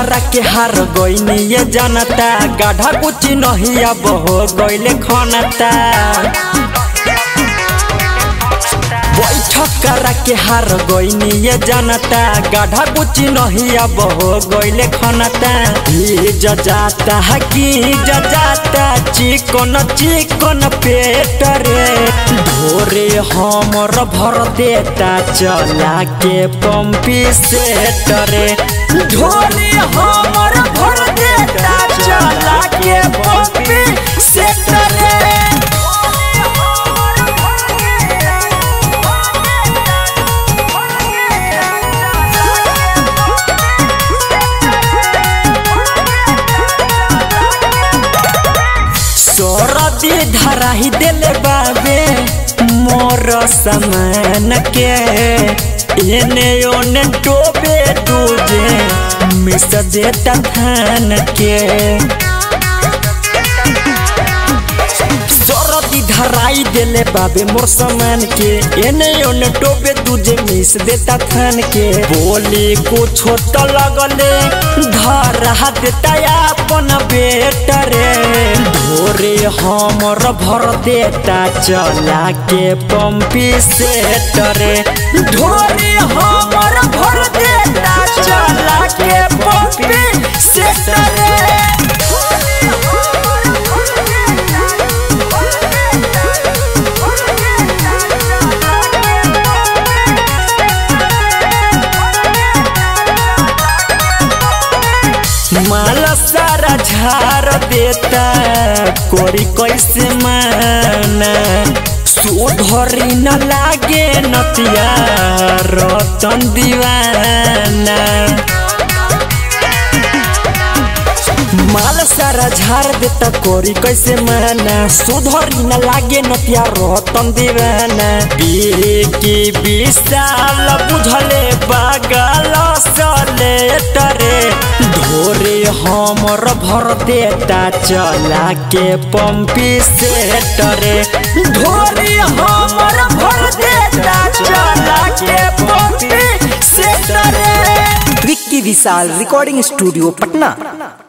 करा के हार गईनी ये जनता गाढ़ा कुछ नहीं अब हो गईले खनता बैठक करा के हार गईनी ये जनता गाढ़ा कुछ नहीं अब हो गईले खनता जाता है कि जाता चिकन चिकन पेट रे ढोरे हमर भर देता चला के पंपी सेट रे ढोरे हमर भर देता चला के पंपी सेट रे सरदी धरा ही दिले बाबे मोर समान के एने ओने टोबे दूजे मिस देता थान के सरदी धराई दिले बाबे मोर समान के एने ओने टोबे दूजे मिस देता थान के बोली कुछ तो लगले धरा देता अपन बेटा रे ढोरे हमर भर देता चला के पंपी सेट रे ढोरे हमर भर देता चला के पंपी सेट रे माला सारा झाड़ देता कोरी कैसे माना सुधरी न लागे नतिया रतन दीवाना माल सारा झाड़ देता कोरी कैसे माना सुधरी न लागे नतिया रतन दीवाना की विशाल बुझले बागल सलेट रे ढोरे हमर भर देता चला के पंपी सेट रे ढोरे हमर भर देता चला के पंपी सेट रे। Vicky Vishal recording studio Patna.